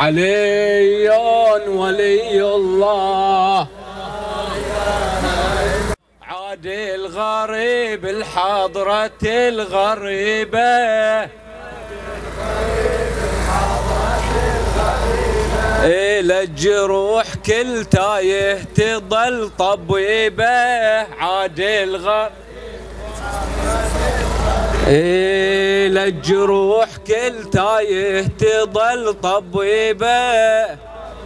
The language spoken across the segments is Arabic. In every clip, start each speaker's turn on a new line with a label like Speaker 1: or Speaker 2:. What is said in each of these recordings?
Speaker 1: علي ولي الله. عاد الغريب الحضرة الغريبة إلى الجروح كل تايه تظل طبيبه. عاد الغريب إلى الجروح كل تايه تظل طبيبه.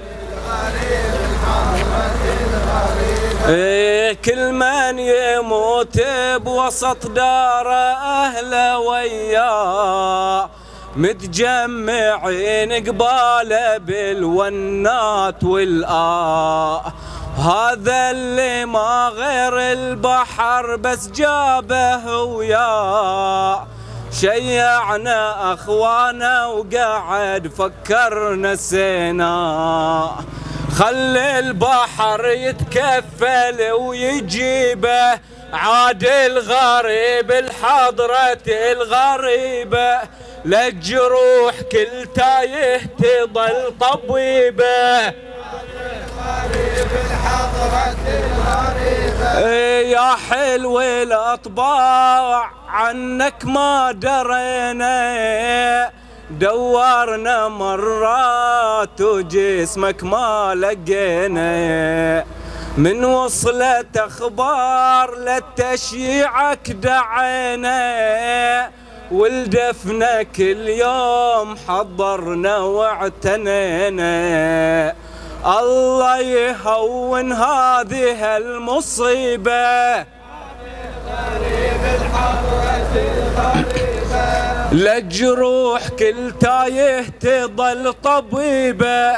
Speaker 1: كل من يموت بوسط داره أهله وياه متجمعين قباله بالونات والآه. هذا اللي ما غير البحر بس جابه وياه. شيعنا أخوانا وقعد فكر نسينا. خلي البحر يتكفل ويجيبه. عاد الغريب الحضرة الغريبة للجروح كل تايه تظل طبيبه. يا حلو الأطباع عنك ما درينا. دورنا مرات وجسمك ما لقينا. من وصلت أخبار للتشييعك دعينا. ولدفنك اليوم حضرنا واعتنينا. الله يهون هذه المصيبة. للجروح كل تايه تظل طبيبه.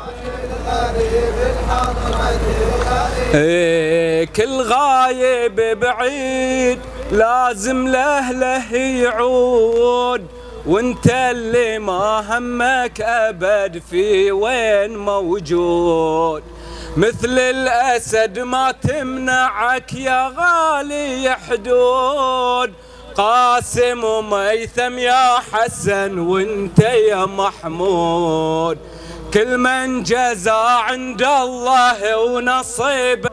Speaker 1: كل غايب بعيد لازم لأهله يعود. وانت اللي ما همك أبد في وين موجود. مثل الأسد ما تمنعك يا غالي حدود. قاسم وميثم يا حسن وانت يا محمود. كل من جزى عند الله ونصيبه.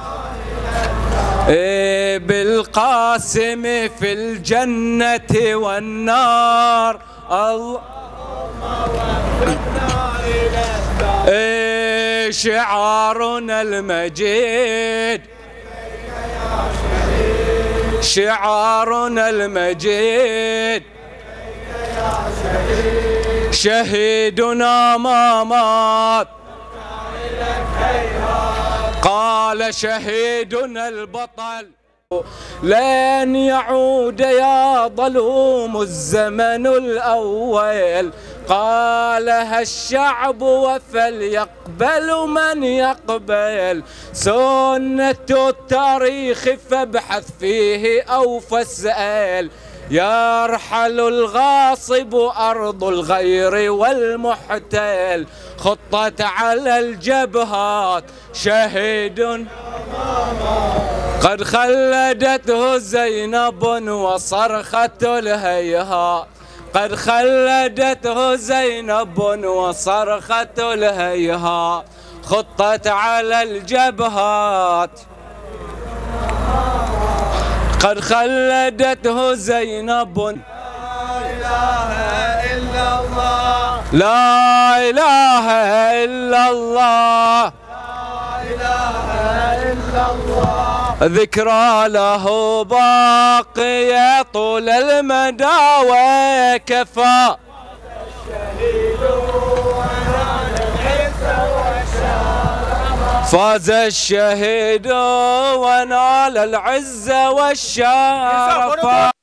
Speaker 1: بالقاسم في الجنة والنار. الله شعارنا المجيد. شعارنا المجيد. شهيدنا ما مات. قال شهيدنا البطل لن يعود يا ظلوم الزمن الأول. قالها الشعب وفليقبل من يقبل. سنة التاريخ فابحث فيه أو فاسأل. يرحل الغاصب أرض الغير والمحتل. خطت على الجبهات شهيد قد خلدته زينب وصرخة الهيهات. قد خلدته زينب وصرخة الهيهات. خطت على الجبهات قد خلدته زينب. لا إله إلا الله. لا إله إلا الله. لا إله إلا الله. ذكرى له باقية طول المدى وكفى. فاز الشهيد ونال العز والشرف.